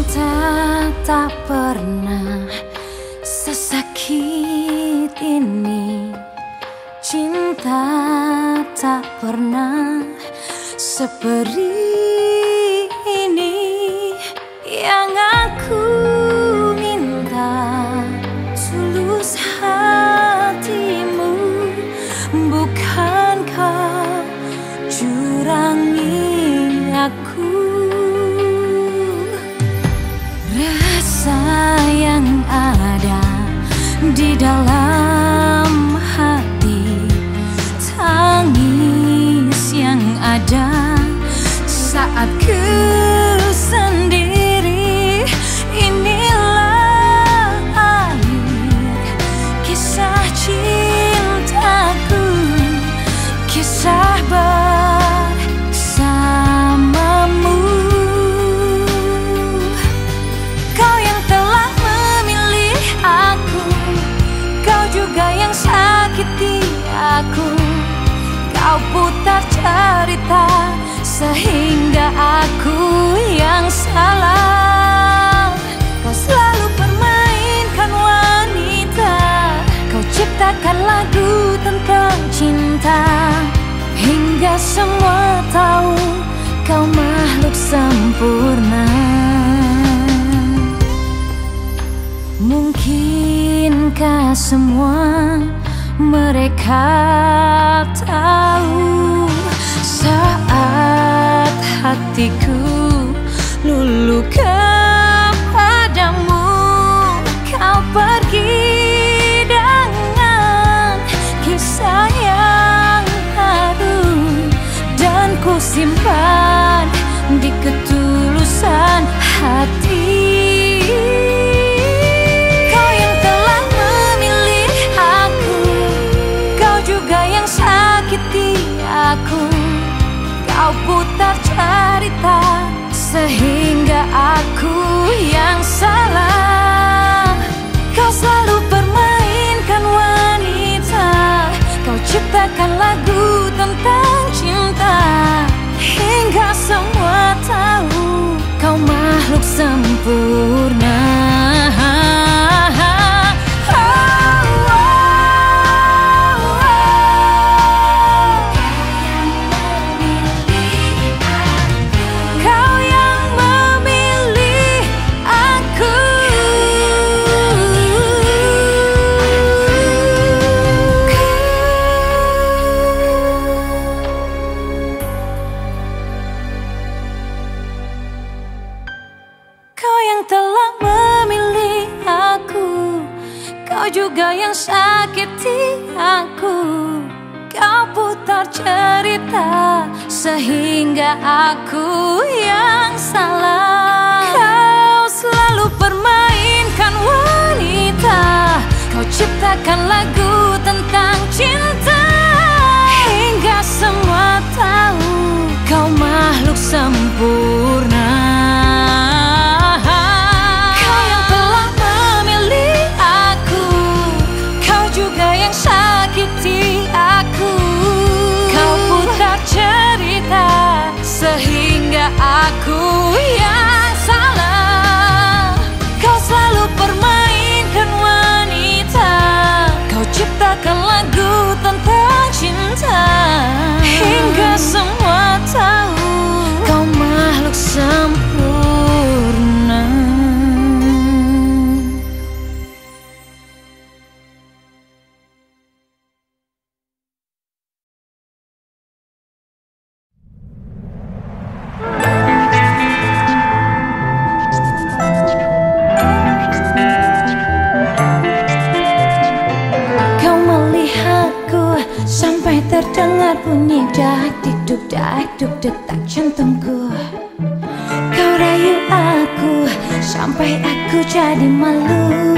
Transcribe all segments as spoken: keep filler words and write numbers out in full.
Cinta tak pernah sesakit ini. Cinta tak pernah seperti ini. Yang aku minta tulus hatimu, bukan kau curangi aku. Rasa yang ada di dalam hati, tangis yang ada saat ku sendiri. Inilah akhir kisah cintaku, kisah bersamamu. Kau yang telah memilih aku, kau juga yang sakiti aku. Kau putar cerita sehingga aku yang salah. Kau selalu permainkan wanita, kau ciptakan lagu tentang cinta, hingga semua tahu kau makhluk sempurna. Mungkinkah semua mereka tahu saat hatiku luluh kepadamu, kau pergi dengan kisah yang harum, dan ku simpan di ketulusan hati. Kau yang telah memilih aku, kau juga yang sakiti aku. Kau putar cerita sehingga aku yang salah. Kau selalu permainkan wanita, kau ciptakan lagu tentang cinta, hingga semua tahu kau makhluk sempurna. Juga yang sakiti aku, kau putar cerita sehingga aku yang salah. Kau selalu permainkan wanita, kau ciptakan lagu tentang cinta, hingga semua tahu kau makhluk sempurna. Sakiti aku, kau putar cerita sehingga aku yang salah. Kau selalu permainkan wanita, kau ciptakan lagu tentang cinta, hingga semua tahu kau makhluk sempurna. Terdengar bunyi dak dikduk dak duk detak jantungku. Kau rayu aku sampai aku jadi malu.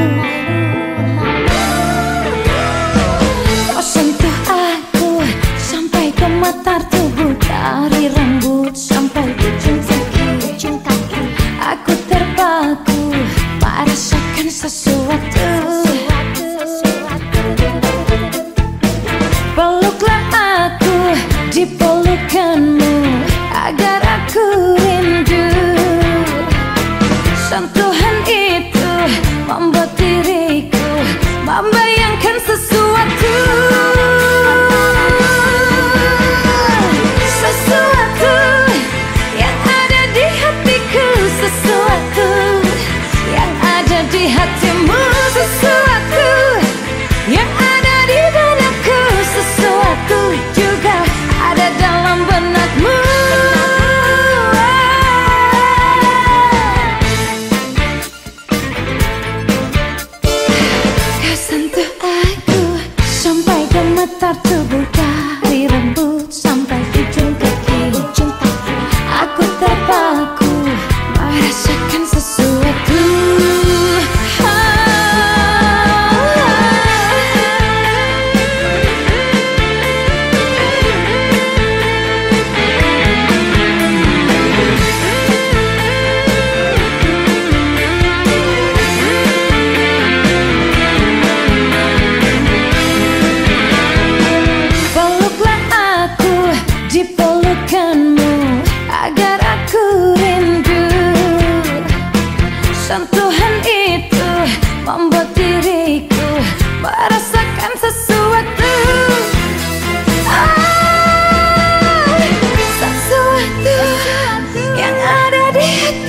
Kau sentuh aku sampai gemetar tubuh, dari rambut sampai ujung kaki. Aku terpaku merasakan sesuatu. Peluklah aku di pelukanmu agar aku rindu.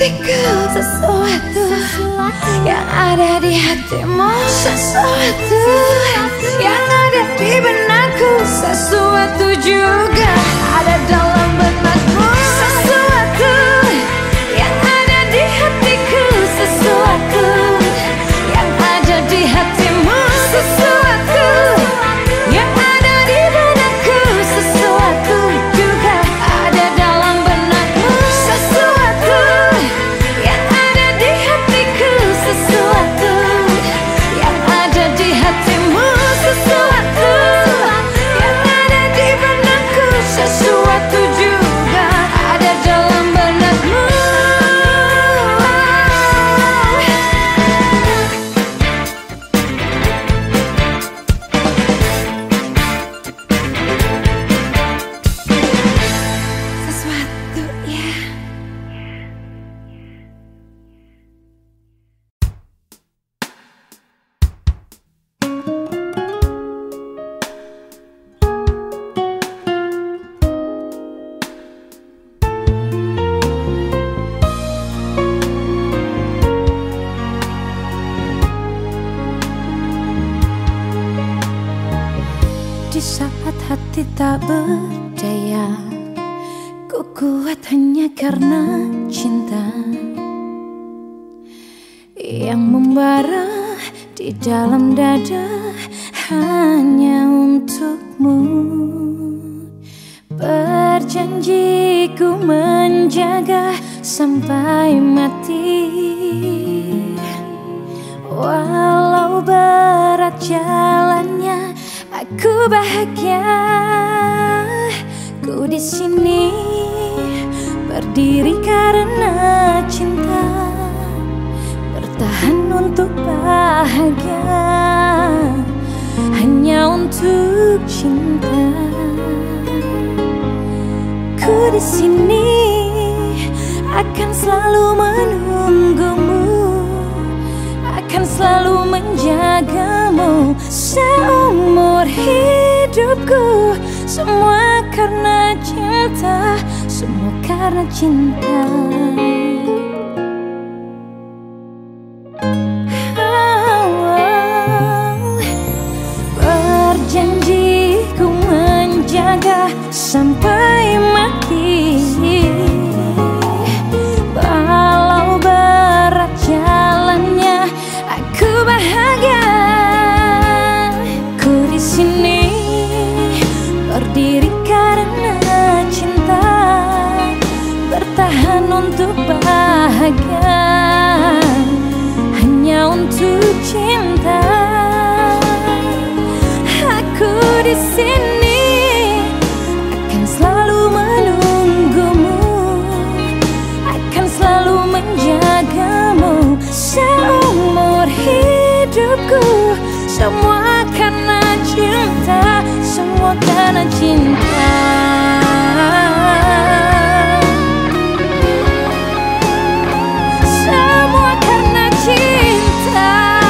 hatiku, sesuatu yang ada di hatimu, sesuatu yang ada di benakku, sesuatu juga ada dalam benakmu, sesuatu yang ada di hatiku, sesuatu yang ada di hatimu, sesuatu yang ada di benakku, sesuatu juga ada dalam benakmu, sesuatu yang ada di hatiku, sesuatu yang ada di hatimu, sesuatu yang ada di benakku, sesuatu juga ada dalam benakmu. Sesuatu ya. Di saat hati tak berdaya, ku kuat hanya karena cinta yang membara di dalam dada hanya untukmu. Berjanji ku menjaga sampai mati, walau berat jalannya. Aku bahagia, ku di sini berdiri karena cinta, bertahan untuk bahagia, hanya untuk cinta. Ku di sini akan selalu menunggumu, akan selalu menjagamu seumur hidupku. Semua karena cinta, semua karena cinta. Oh, berjanji ku menjaga sampai mati, walau berat jalannya. Aku bahagia, ku di sini berdiri karena cinta, bertahan untuk bahagia, hanya untuk cinta. Aku di sini akan selalu menunggumu, akan selalu menjagamu seumur hidupku. Semua karena cinta, semua karena cinta. Semua karena cinta.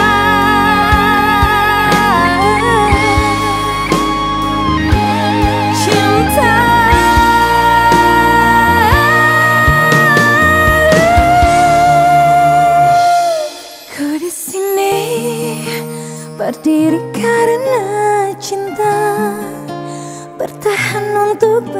Cinta. Ku di sini berdiri karena cinta, bertahan untuk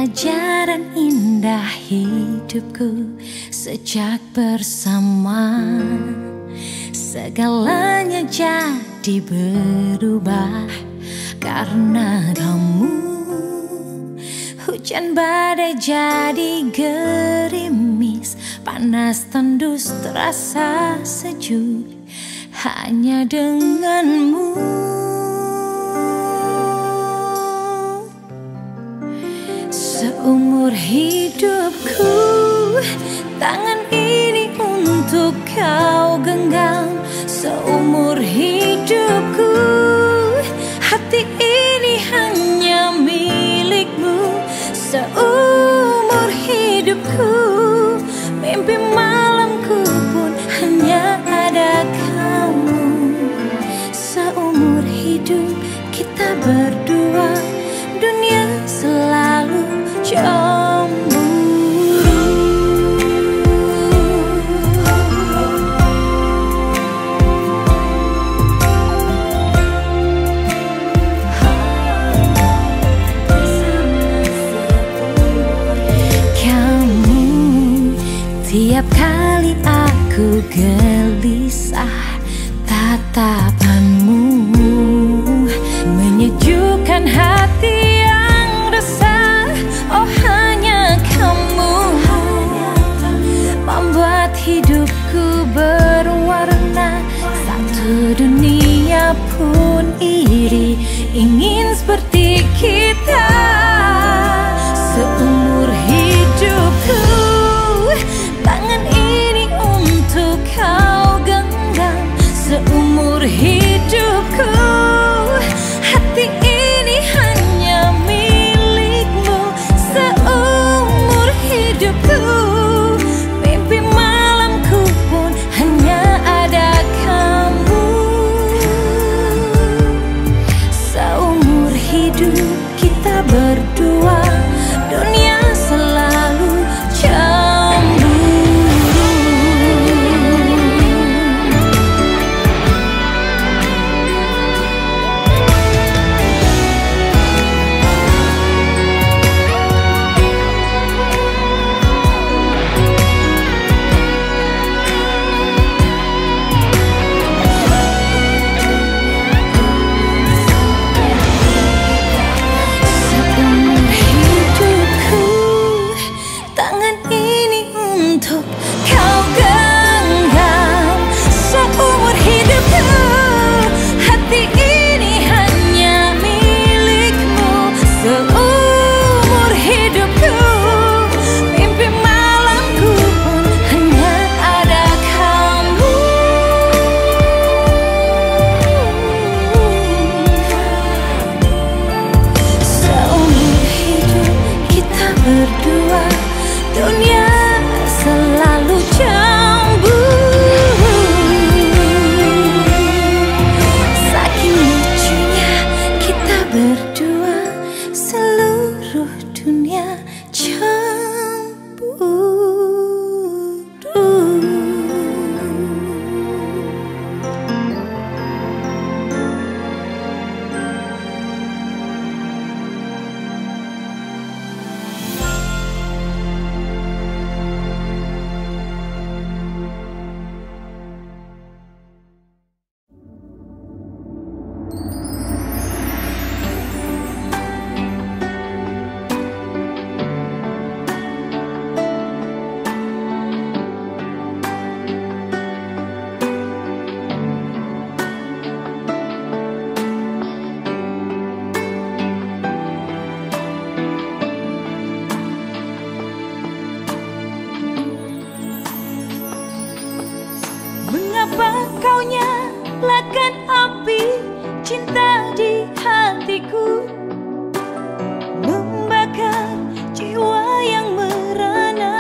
pelajaran indah hidupku sejak bersama. Segalanya jadi berubah karena kamu. Hujan badai jadi gerimis, panas tandus terasa sejuk hanya denganmu. Seumur hidupku tangan ini untuk kau genggam. Seumur hidupku hati ini hanya milikmu. Seumur hidupku mimpi malamku pun hanya ada kamu. Seumur hidup kita berdua, dunia selalu cemburu. Tiap kali aku gelisah, tatapanmu menyejukkan hati yang resah. Oh hanya kamu membuat hidupku berwarna. Satu dunia pun iri ingin seperti kita. Seumur hidupku tangan ini untuk kau genggam. Seumur hidupku hati ini hanya milikmu. Seumur hidupku mimpi malamku pun hanya ada kamu. Seumur hidup kita berdua, dunia selalu cemburu. Berdua, dunia selalu cemburu. Saking lucunya kita berdua, seluruh dunia cemburu. Mengapa kau nyalakan api cinta di hatiku, membakar jiwa yang merana.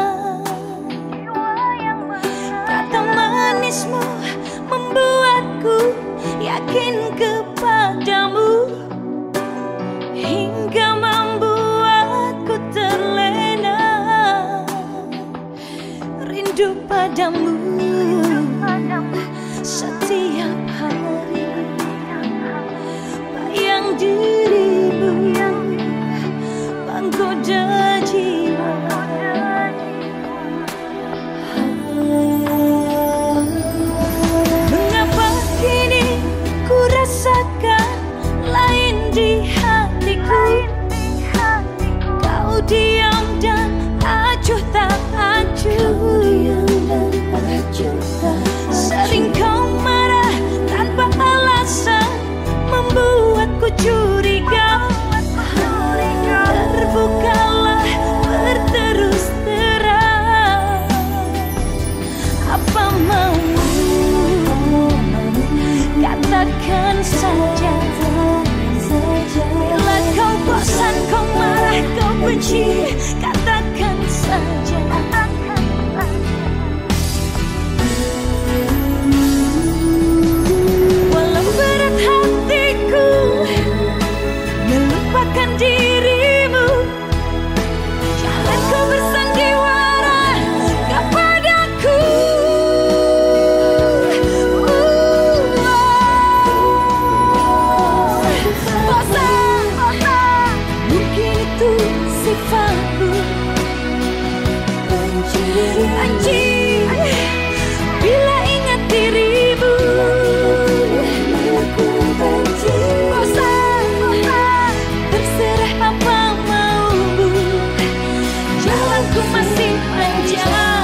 Kata manismu membuatku yakin kepadamu, hingga membuatku terlena rindu padamu. Setiap hari bayang dirimu menggoda curiga, terbukalah berterus terang. Apa maumu? Katakan saja. Bila kau bosan, kau marah, kau benci, katakan saja. Walau berat hatiku melupakan dirimu, jangan kau bersandiwara kepadaku. Bosan, mungkin itu sifatku. Benci bila ingat dirimu. Bosan, terserah apa maumu, jalanku masih panjang.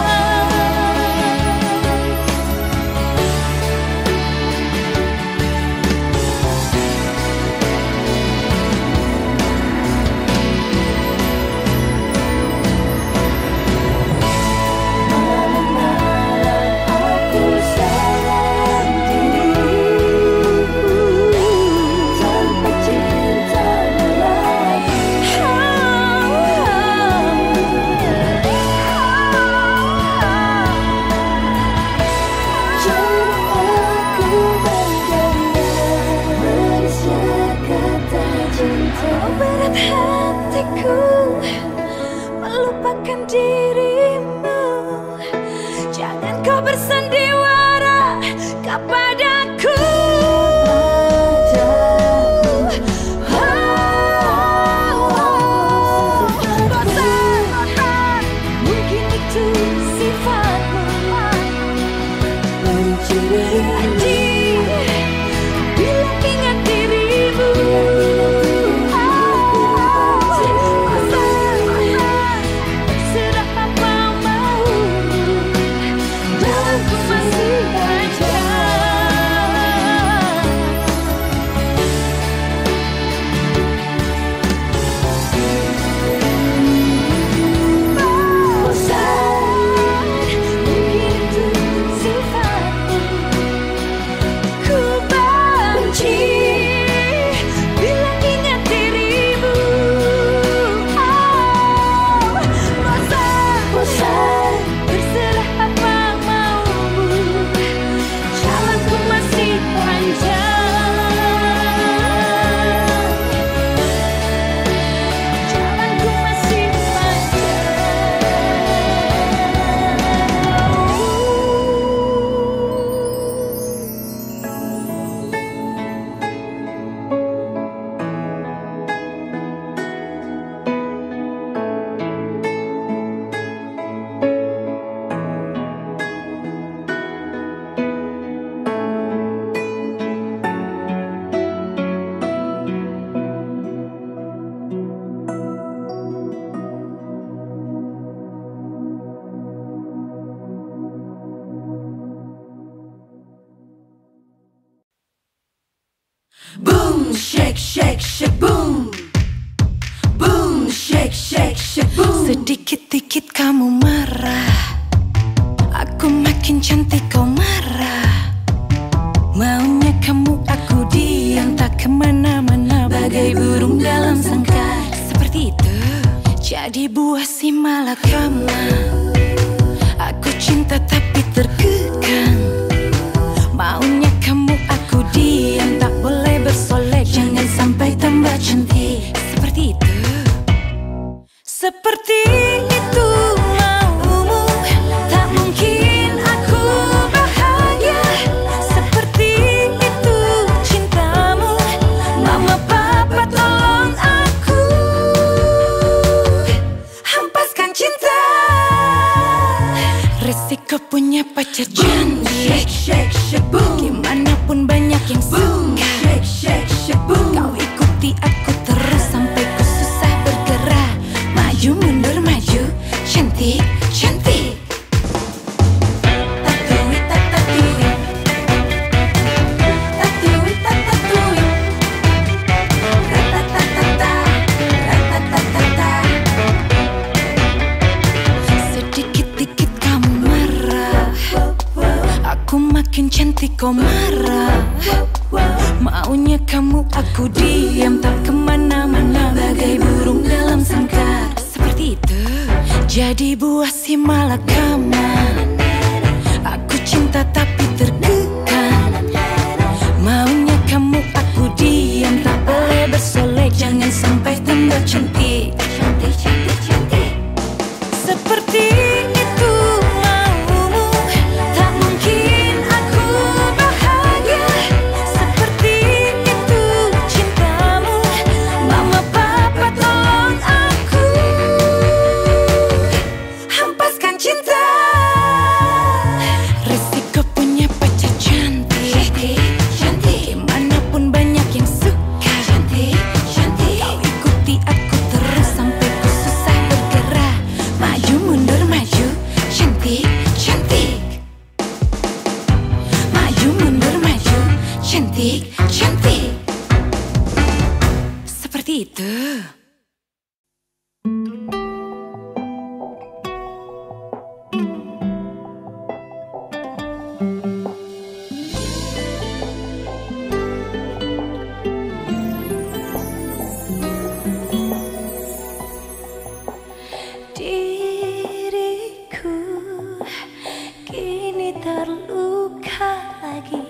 Berat hatiku melupakan dirimu, jangan kau bersandiwara kepadaku. Bosan, mungkin itu sifatmu. Benci bila ingat dirimu. Boom, shake, shake, shake, boom. Boom, shake, shake, shake, boom. Sedikit-dikit kamu marah, aku makin cantik kau marah. Maunya kamu aku diam tak kemana-mana, bagai burung dalam sangkar. Seperti itu jadi buah si malakama. Aku cinta tapi terkekang. Maunya kamu aku diam, tak boleh bersolek, jangan sampai tambah cantik. Seperti itu, seperti itu maumu, tak mungkin aku bahagia. Seperti itu cintamu, mama papa tolong aku, hempaskan cinta. Resiko punya pacar cantik, shake, shake, shake, boom. Gimana pun banyak yang Boom, suka. shake, shake, shake, boom. Kau ikuti aku terus sampai ku susah bergerak. Maju mundur maju, cantik, cantik. Tatui, tatatui. Tatui, tatatui. kau marah. Maunya kamu aku diam, tak kemana-mana bagai burung dalam sangkar. Seperti itu jadi buah si malakama. Aku cinta tapi terkekang. Maunya kamu aku diam, tak boleh bersolek. Jangan sampai tambah cantik. Cantik, cantik, cantik. Seperti itu maumu, tak mungkin aku bahagia. Seperti itu cintamu, mama papa tolong aku. Hempaskan cinta. Resiko punya pacar cantik. Cantik, cantik. Dimanapun banyak yang suka. Cantik, cantik. Kau ikuti aku terus sampai ku susah bergerak. Maju mundur maju, cantik, cantik. Maju mundur maju, cantik, cantik. Seperti itu. Diriku kini terluka lagi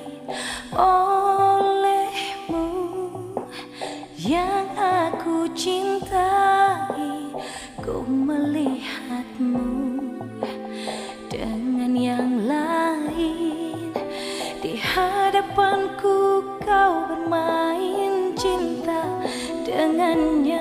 olehmu yang aku cintai. Ku melihatmu dengan yang lain. Di hadapanku kau bermain cinta dengannya.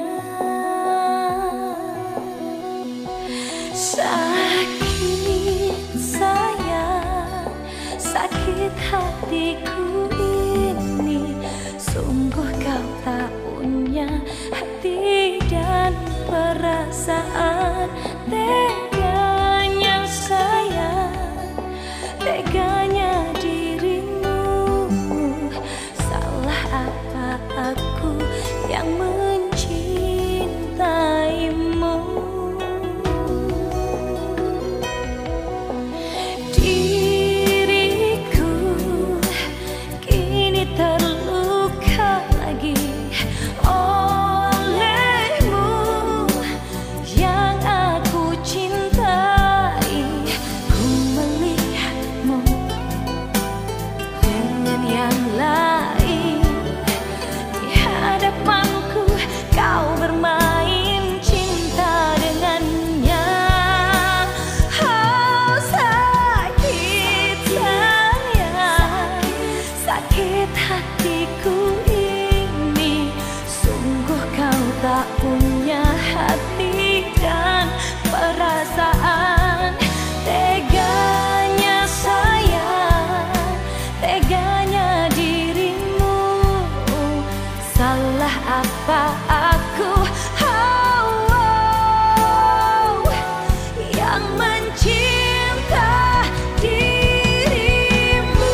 Sakit sayang, sakit hatiku ini. Sungguh kau tak punya hati dan perasaan. Teganya sayang, teganya dirimu. Salah apa aku yang mencintaimu? Diriku kini terluka lagi olehmu yang aku cintai. Ku melihatmu dengan yang lain. Di hadapanku kau bermain cinta dengannya. Oh sakit sayang, sakit hatiku ini. Sungguh kau tak punya hati dan perasaan. Teganya sayang, teganya dirimu. Salah apa aku oh, oh, yang mencinta dirimu?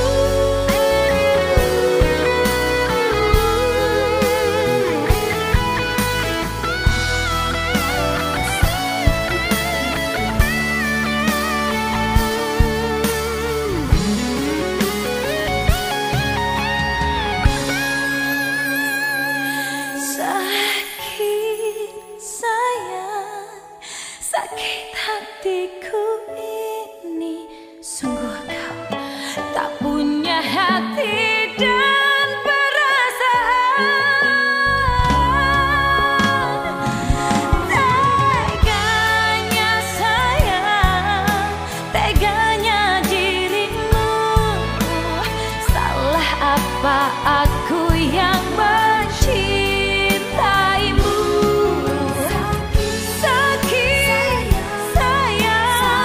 Sakit sayang, sakit hatiku ini. Sungguh kau tak punya hati dan perasaan. Teganya sayang, teganya dirimu. Salah apa aku yang mencintaimu? Sakit sayang,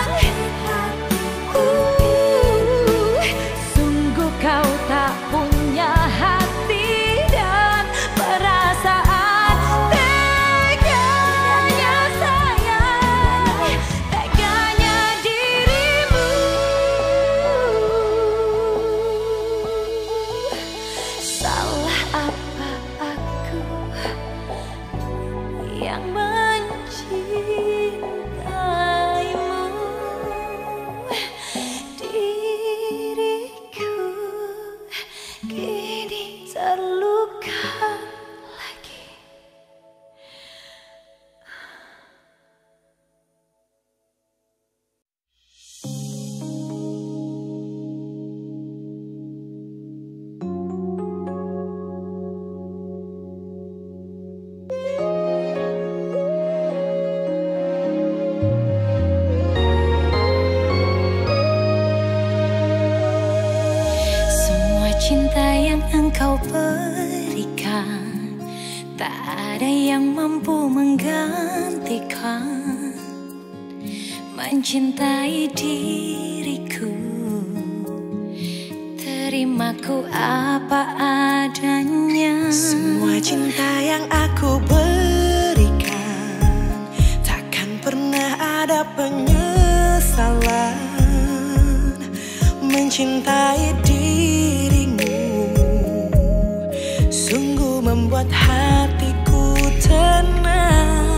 cinta yang engkau berikan, tak ada yang mampu menggantikan. Mencintai diriku, terimaku apa adanya. Semua cinta yang aku berikan, takkan pernah ada penyesalan. Mencintai dirimu sungguh membuat hatiku tenang.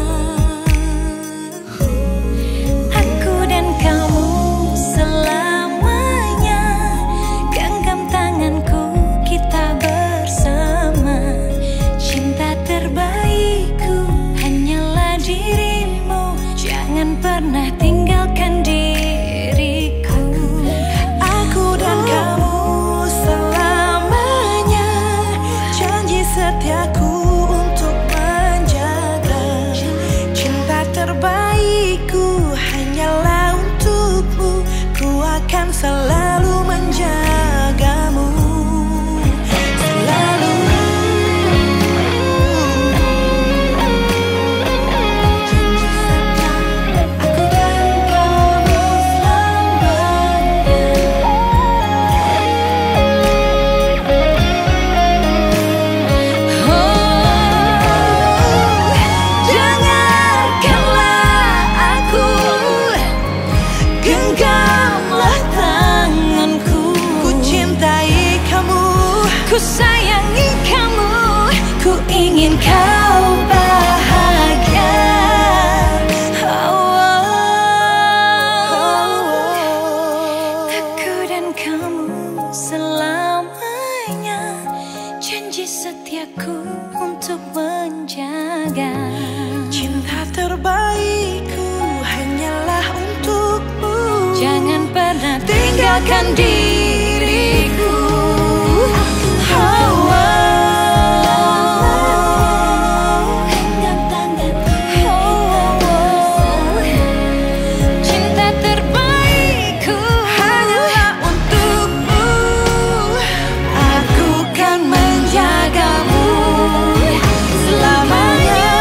Aku dan kamu selamanya, genggam tanganku kita bersama. Cinta terbaikku hanyalah dirimu, jangan pernah tinggalkan diriku. Aku dan kamu selamanya, janji setiaku untuk menjaga. Cinta terbaikku hanyalah untukmu, ku akan selalu menjagamu. Selalu. Aku dan kamu selamanya. Dengarkanlah aku, genggamlah tanganku. Ku cintai kamu, Ku sayangi kamu, ku ingin kau bahagia. Oh, aku dan kamu selamanya, janji setiaku untuk menjaga. cinta terbaikku hanyalah untukmu, Jangan pernah tinggalkan diriku. Oh, genggam tanganku bersama. Cinta terbaikku hanyalah untukmu. Aku kan menjagamu selamanya.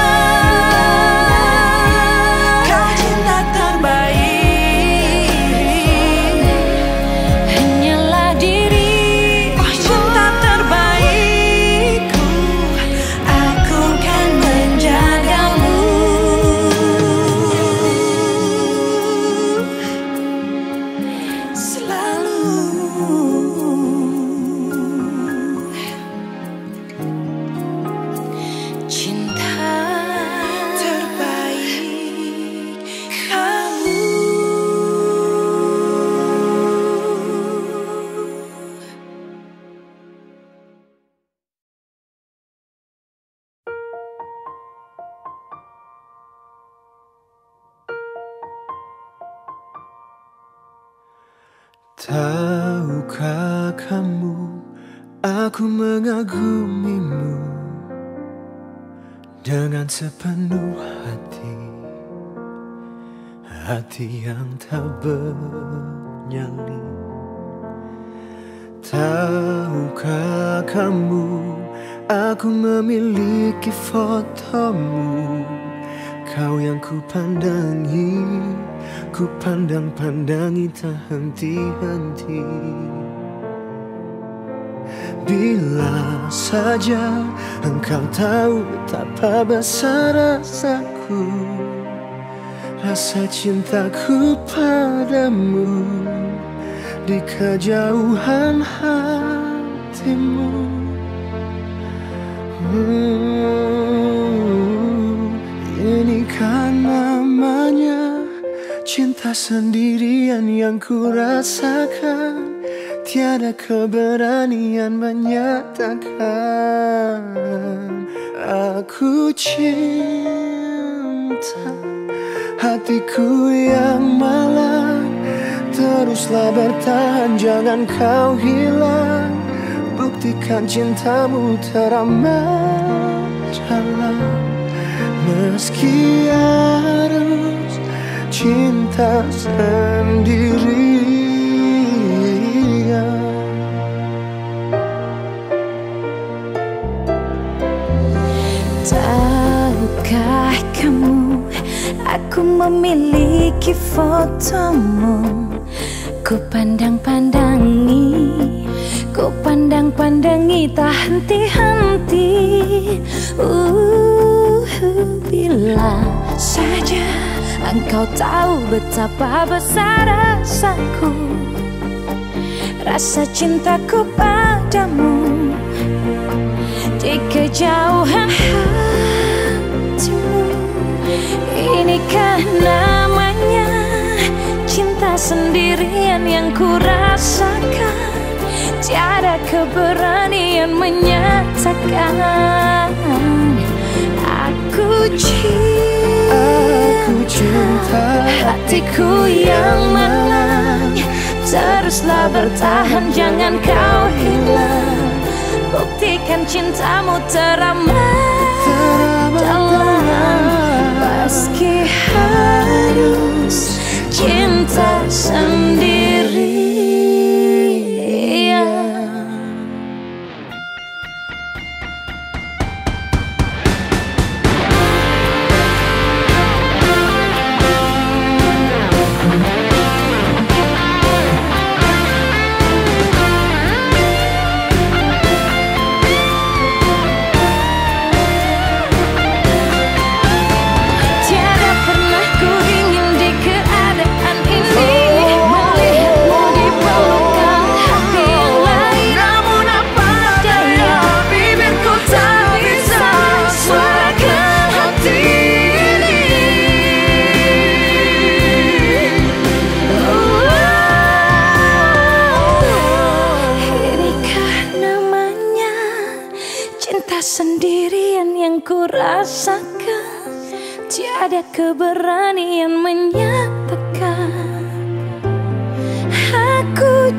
Kau cinta terbaik, hanyalah dirimu. cinta terbaikku. Aku kan menjagamu selalu. Cinta Terbaik kamu. Tahukah kamu, aku mengagumimu dengan sepenuh hati, hati yang tak bernyali. Tahukah kamu, aku memiliki fotomu, kau yang ku pandangi, ku pandang-pandangi tak henti-henti. Bila saja engkau tahu betapa besar rasaku, rasa cintaku padamu di kejauhan hatimu. Hmm, ini kan namanya cinta sendirian yang ku rasakan, tiada keberanian menyatakan aku cinta. Hatiku yang malang, teruslah bertahan, jangan kau hilang. Buktikan cintamu teramat dalam, meski harus cinta sendirian. Aku memiliki fotomu. Ku pandang-pandangi, ku pandang-pandangi tak henti-henti. Uh, bila saja engkau tahu betapa besar rasaku, rasa cintaku padamu di kejauhan hatimu. Inikah namanya cinta sendirian yang ku rasakan, tiada keberanian menyatakan aku cinta. Aku cinta. Hatiku yang malang, teruslah bertahan, jangan kau hilang. Buktikan cintamu teramat dalam, meski harus cinta sendirian. Tiada pernah ku ingin di keadaan ini melihatmu diperlukan hati yang lain. Namun apa daya bibirku tak bisa suarakan hati ini. Inikah namanya cinta sendirian yang ku rasakan, tiada keberanian menyatakan aku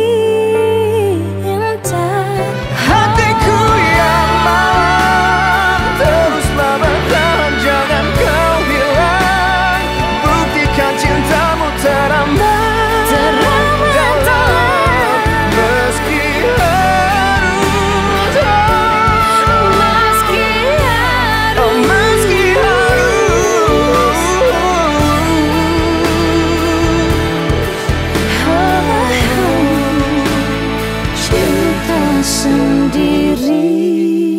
cinta. Hatiku yang malang, teruslah bertahan, jangan kau hilang. Buktikan cintamu teramat Teramat dalam, meski harus, meski harus, oh, meski harus. cinta sendirian.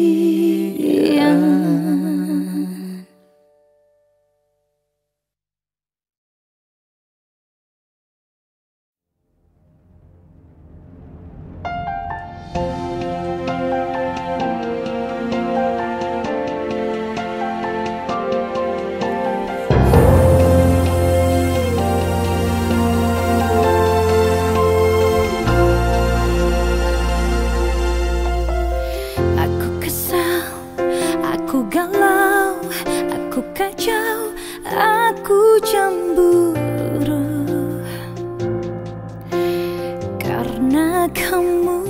Aku kesal, aku galau, aku kacau, aku cemburu karena kamu.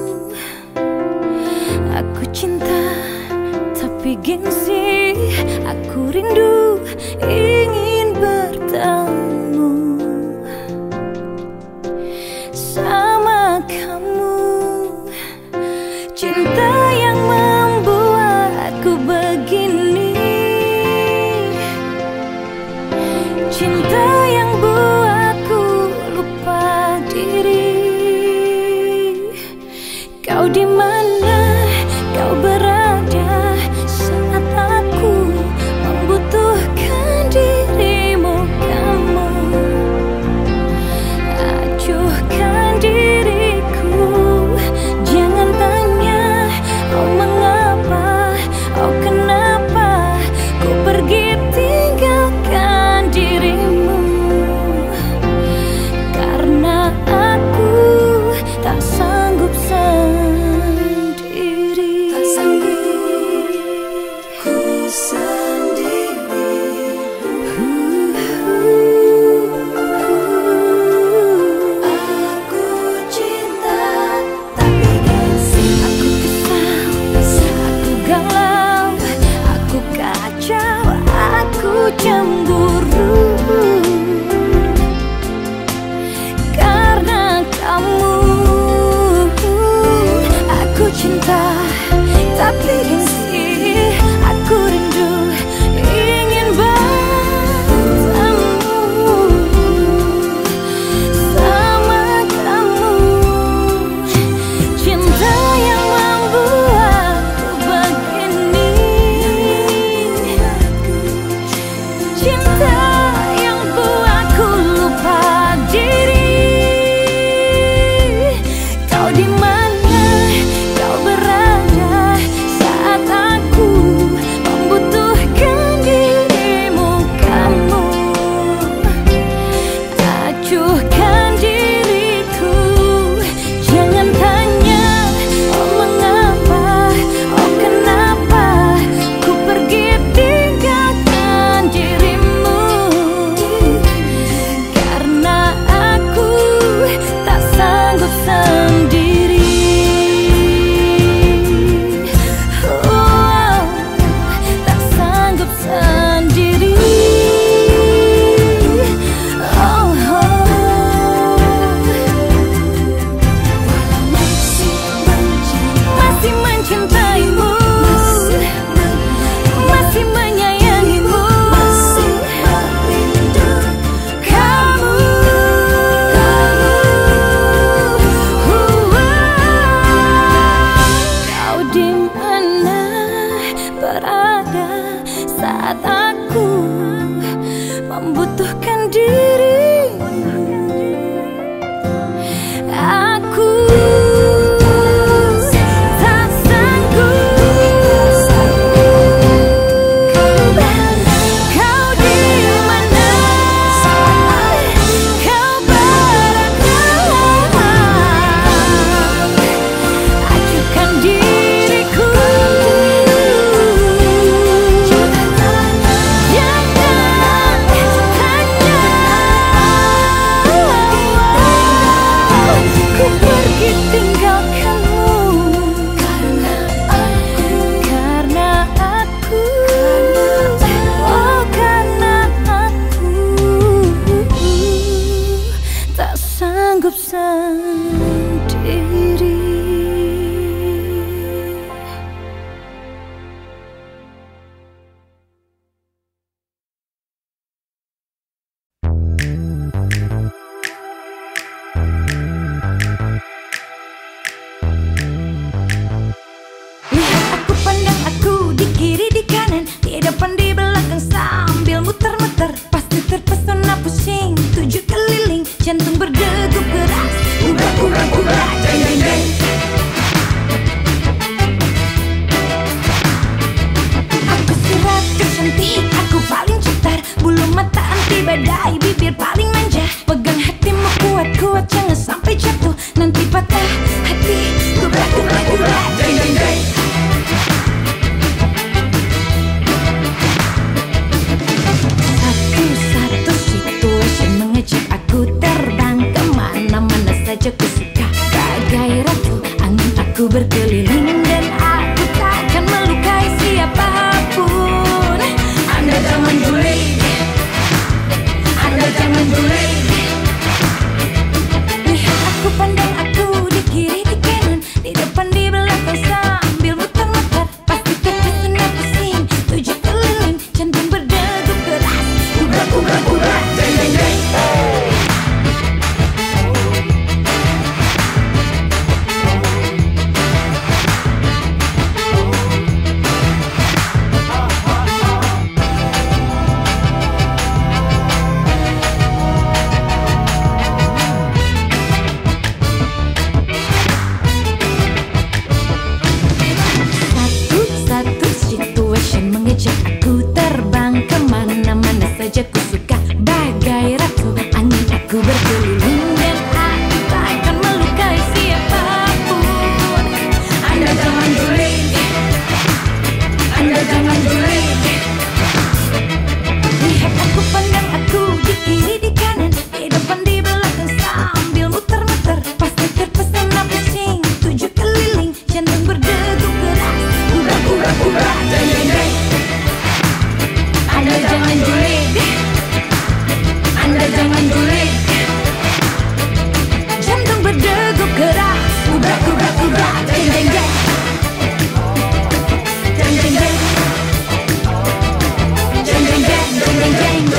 Aku cinta tapi gengsi, aku rindu ingin bertemu sama kamu. Cinta yang membuatku begini, cinta yang buatku lupa diri. Kau di mana? Kau berada saat aku membutuhkan diri.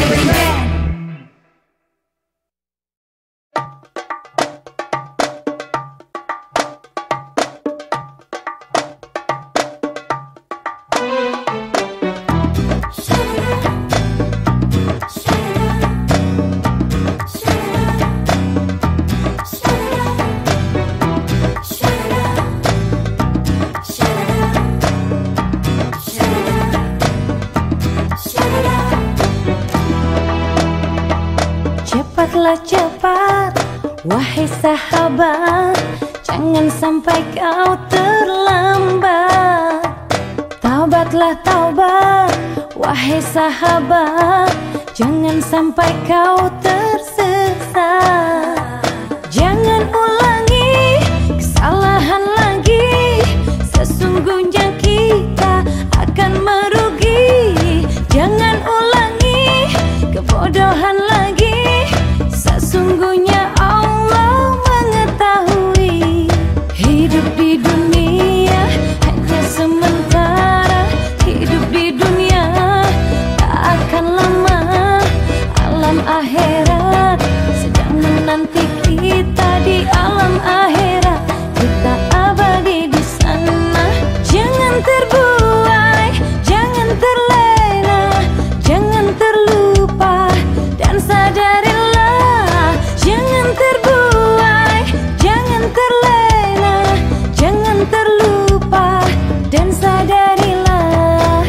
Cepatlah cepat, wahai sahabat, jangan sampai kau terlambat. Taubatlah taubat, wahai sahabat, jangan sampai kau tersesat. Jangan ulangi kesalahan lagi, sesungguhnya kita akan merugi. Jangan ulangi kebodohan lagi, sesungguhnya Allah mengetahui. Hidup di dunia hanya sementara, hidup di dunia tak akan lama. Alam akhirat sedang menanti kita, di alam akhirat kita abadi di sana. Jangan terbuai, jangan terlena, jangan terlupa dan sadarilah. Jangan terbuai, jangan terlena, jangan terlupa dan sadarilah.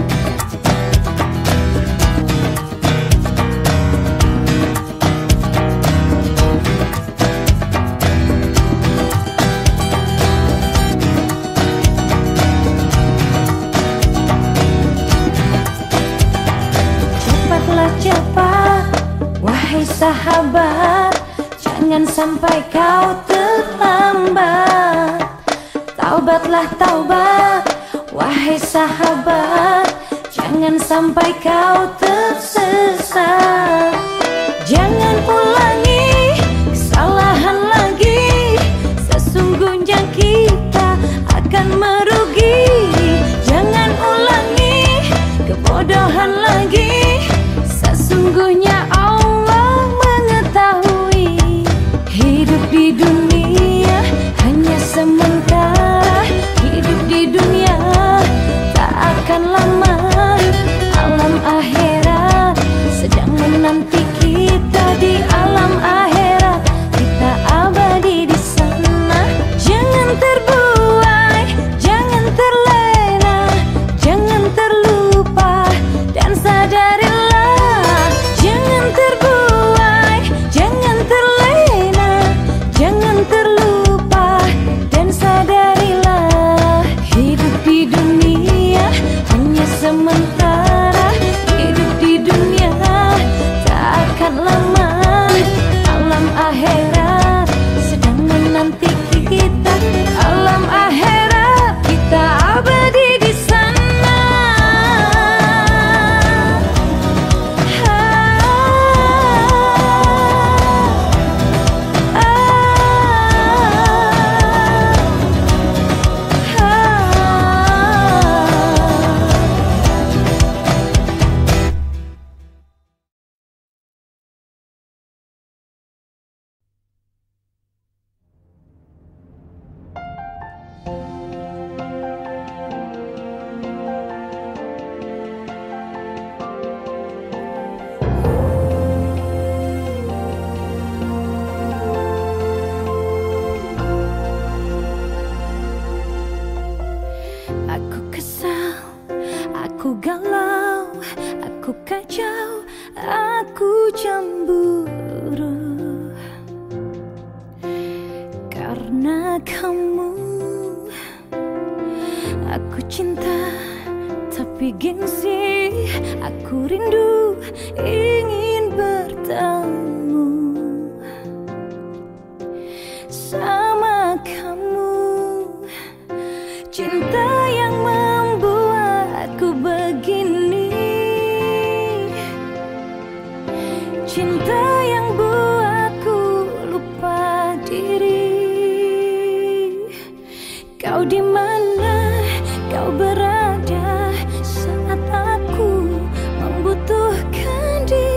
Cepatlah cepat, wahai sahabat, jangan sampai kau terlambat. Taubatlah taubat, wahai sahabat, jangan sampai kau tersesat. Jangan ulangi kesalahan lagi, sesungguhnya kita akan merugi. Jangan ulangi kebodohan lagi, sesungguhnya Allah mengetahui. Hidup di dunia hanya sementara, hidup di dunia tak akan lama. Alam akhirat sedang menanti kita, di alam akhirat kita abadi di sana. Jangan terbuai, jangan terlena, jangan terlupa dan sadarilah. Jangan terbuai, jangan terlena, jangan terlupa dan sadarilah. Hidup di dunia hanya sementara, hidup di dunia tak akan lama. Alam akhirat sedang menanti kita, alam akhirat kita abadi di sana. Aku kesal, aku galau, aku kacau, aku cemburu karena kamu. Aku cinta tapi gengsi, aku rindu ingin bertemu sama kamu. Cinta yang membuatku begini, cinta yang buatku lupa diri. Kau di mana, kau berada saat aku membutuhkan diri.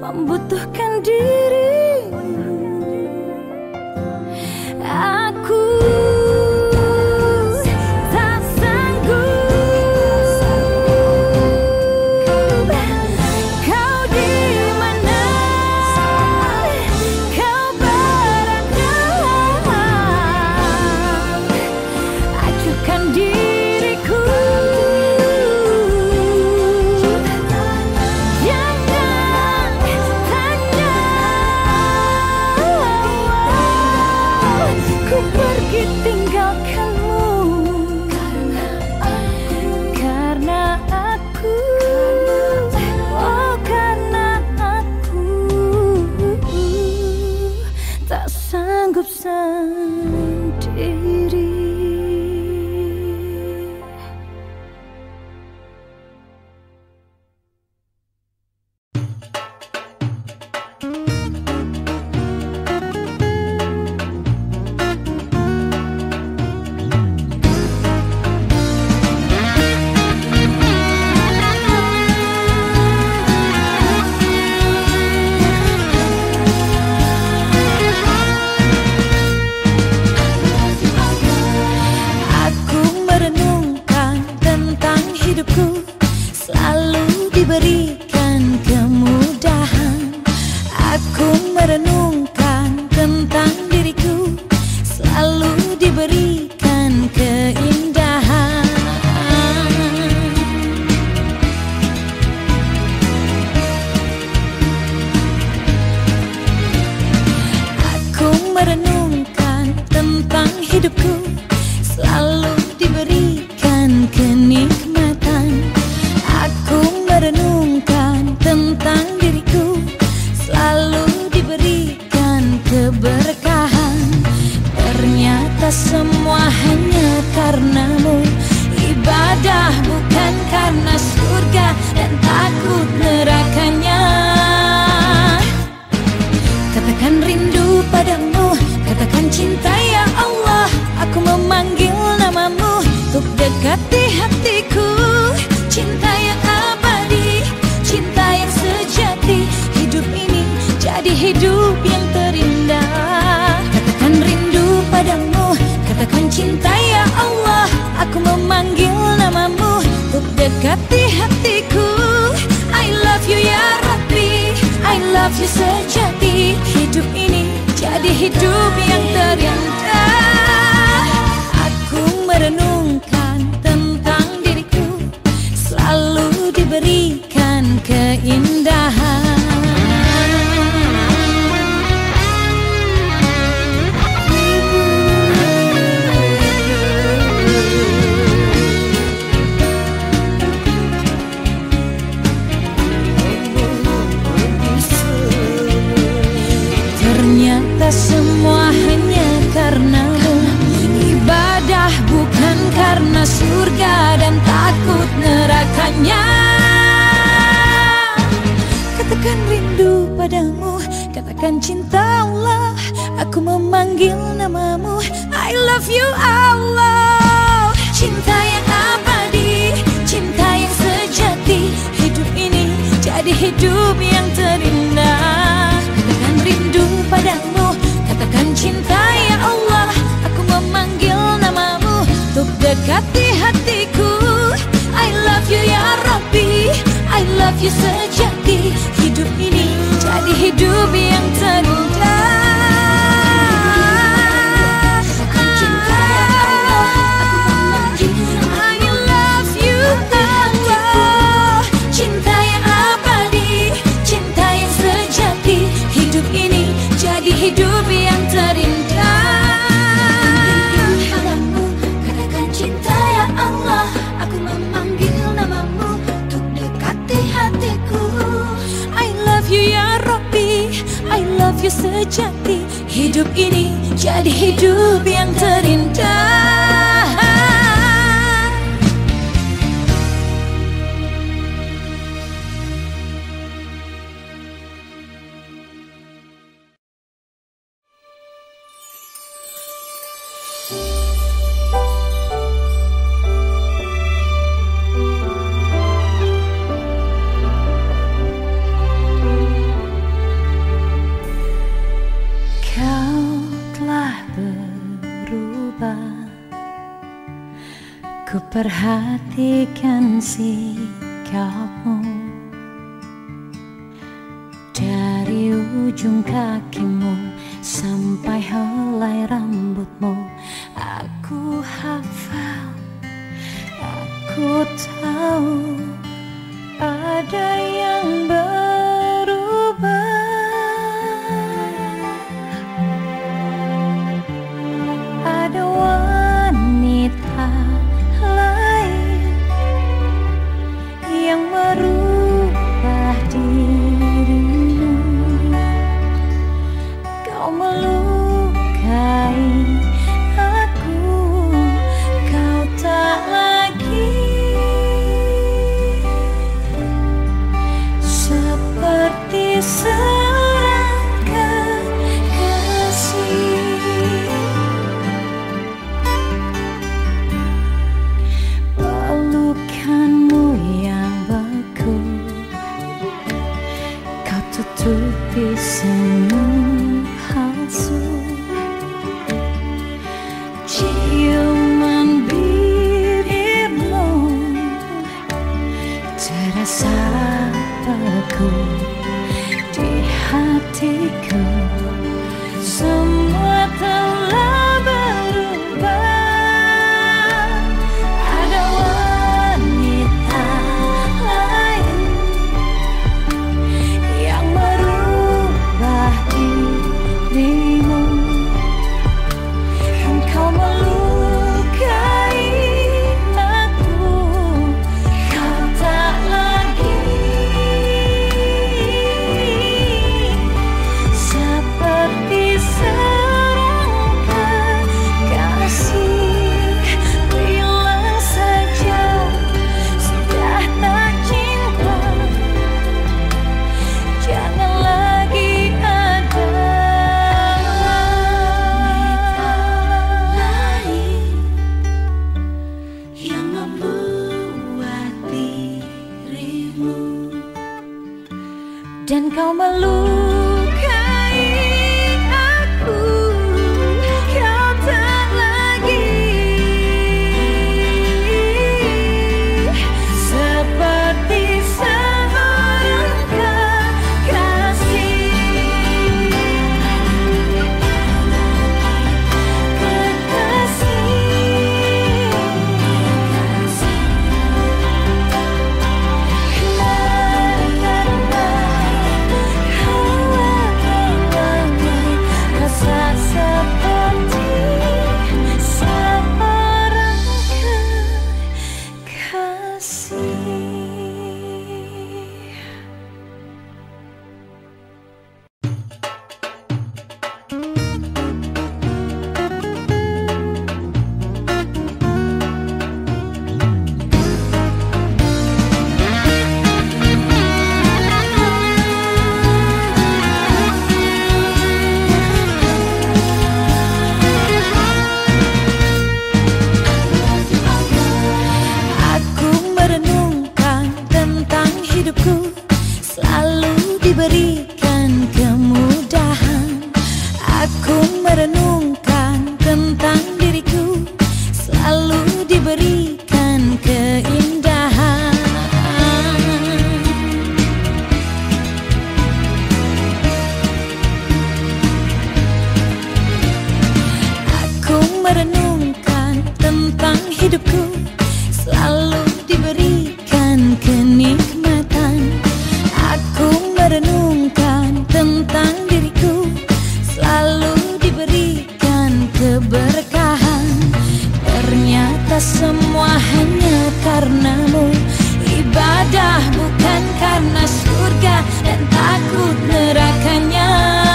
membutuhkan dirimu. Aku tak sanggup. Kau di mana? Kau berada? Acuhkan diriku. Jangan tanya. Ku pergi tinggalkanmu karena aku, oh karena aku tak sanggup sendiri. Aku merenungkan tentang hidupku, selalu diberikan kemudahan. Aku merenungkan tentang diriku, selalu diberikan keindahan. Aku merenungkan tentang hidupku, selalu diberikan kenikmatan. Aku merenungkan tentang diriku, selalu diberikan keberkahan. Ternyata semua hanya karenamu, ibadah bukan karena surga dan takut nerakanya. Katakan rindu padamu, katakan cinta ya Allah. Aku memanggil namamu untuk dekati hatiku. Cinta yang abadi, cinta yang sejati. Hidup ini jadi hidup yang terindah. Katakan rindu padamu, katakan cinta ya Allah. Aku memanggil namamu untuk dekati hatiku. I love you ya Rabbi, I love you sejati. Hidup ini jadi hidup yang terindah. Aku merenungkan tentang diriku, selalu diberikan keindahan. Ternyata semua hanya karenamu, ibadah bukan karena surga dan takut nerakanya. Katakan rindu padamu, katakan cinta Allah. Aku memanggil namamu, I love you Allah. Cinta yang abadi, cinta yang sejati. Hidup ini jadi hidup yang terindah. Katakan rindu padamu, katakan cinta ya Allah. Aku memanggil namamu untuk dekati hatiku. I love you ya Rabbi, I love you sejati. Hidup ini jadi hidup yang terindah. Katakan cinta ya Allah. Aku memanggil I love you Allah. Cinta yang abadi, cinta yang sejati. Hidup ini jadi hidup yang terindah. Padamu, katakan cinta ya Allah. Aku memanggil namamu untuk dekati hatiku. I love you ya Rabbi, I love you sejati. Hidup ini jadi hidup yang terindah. perhatikan sikapmu, dari ujung kakimu sampai helai rambutmu. Aku hafal, aku tahu ada yang berubah. Ada wanita lain yang merubah dirimu. Kau melukai aku, kau tak lagi seperti seorang kekasih. Pelukanmu yang beku, kau tutupi senyum palsu. Ciuman bibirmu terasa beku di hatiku. Semua telah berubah. Ada wanita lain yang merubah dirimu. Engkau melukai aku, kau tak lagi seperti seorang kekasih. Bilang saja sudah tak cinta, jangan lagi ada lain yang membuat dirimu dan kau melukai aku, kau tak lagi seperti seorang kekasih. Rasa seperti seorang kekasih. Aku merenungkan tentang hidupku, selalu diberikan kemudahan. Aku merenungkan tentang diriku, selalu diberikan keindahan. Aku merenungkan tentang hidupku, selalu diberikan kenikmatan. Aku merenungkan tentang diriku, selalu diberikan keberkahan. Ternyata semua hanya karenamu, ibadah bukan karena surga dan takut nerakanya.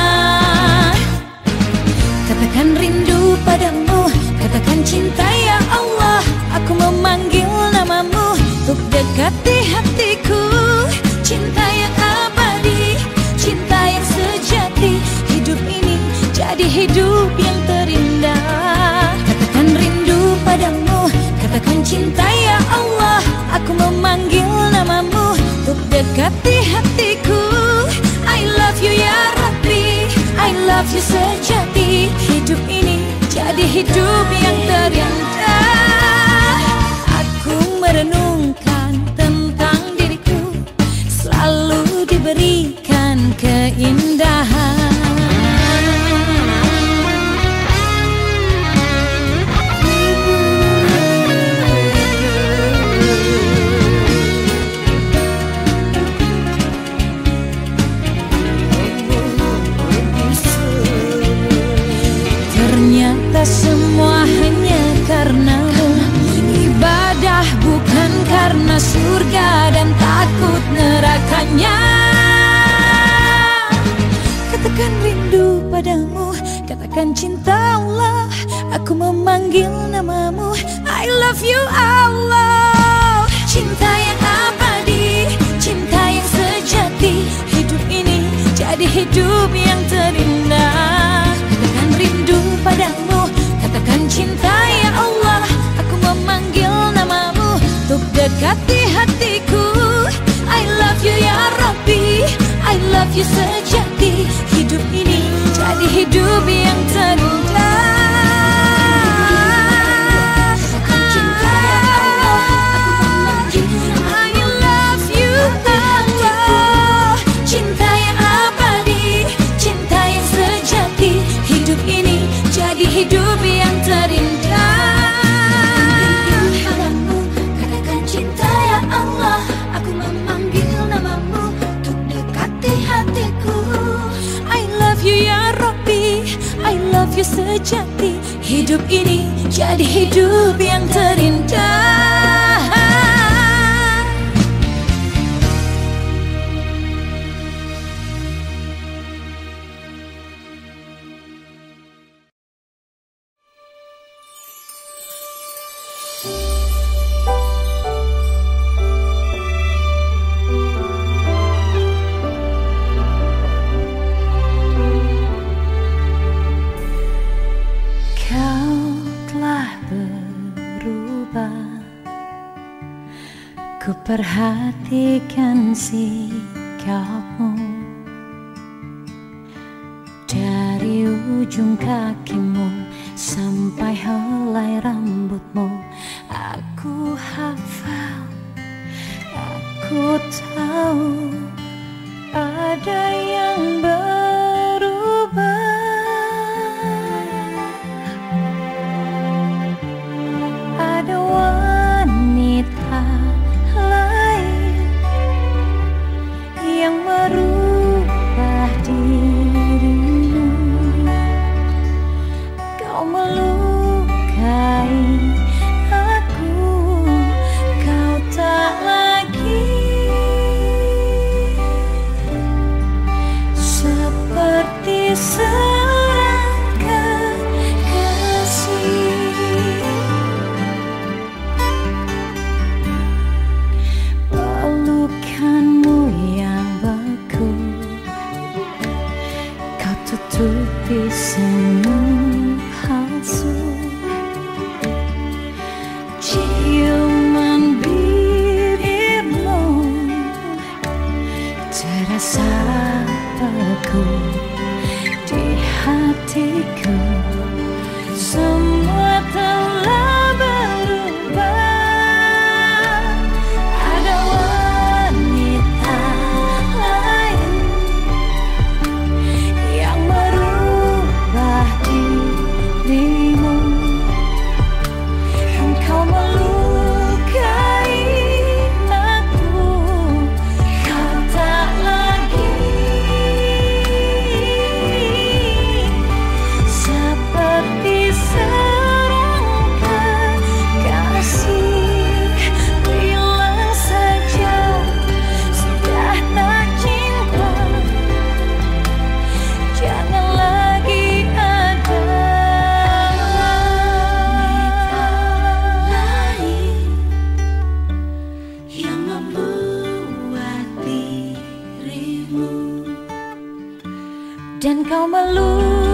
Katakan rindu padamu, katakan cinta ya Allah. Aku memanggil namamu untuk dekati hatiku. Cinta yang abadi, cinta yang sejati. Hidup ini jadi hidup yang terindah. Katakan rindu padamu, katakan cinta ya Allah. Aku memanggil namamu untuk dekati hatiku. I love you ya Rabbi, I love you sejati. Hidup ini jadi hidup yang terindah. Aku keindahan. Ternyata semua hanya karenamu. Ibadah bukan karena surga dan takut nerakanya. Katakan rindu padamu, katakan cinta Allah. Aku memanggil namamu, I love you Allah. Cinta yang abadi, cinta yang sejati. Hidup ini jadi hidup yang terindah. Katakan rindu padamu, katakan cinta ya Allah. Aku memanggil namamu untuk dekati hatiku. I love you ya Rabbi, I love you sejati. Hidup ini jadi hidup yang terindah. Hidup yang terindah. Padamu, katakan cinta ya Allah. Aku memanggil namamu untuk dekati hatiku. I love you ya Rabbi, I love you sejati. Hidup ini jadi hidup yang terindah. Ku perhatikan sikapmu dari ujung kakimu sampai helai rambutmu. Aku hafal, aku tahu ada yang berubah. Ada wanita yang merubah dirimu. Kau melukai aku, kau tak lagi seperti seorang kekasih. Pelukanmu yang beku, kau tutupi senyum palsu. Ciuman bibirmu terasa beku di hatiku. Semua telah berubah. Ada wanita lain yang merubah dirimu. Engkau melukai aku, kau tak lagi seperti seorang kekasih. Bilang saja sudah tak cinta, jangan lagi ada lain yang membuat dirimu dan kau melukai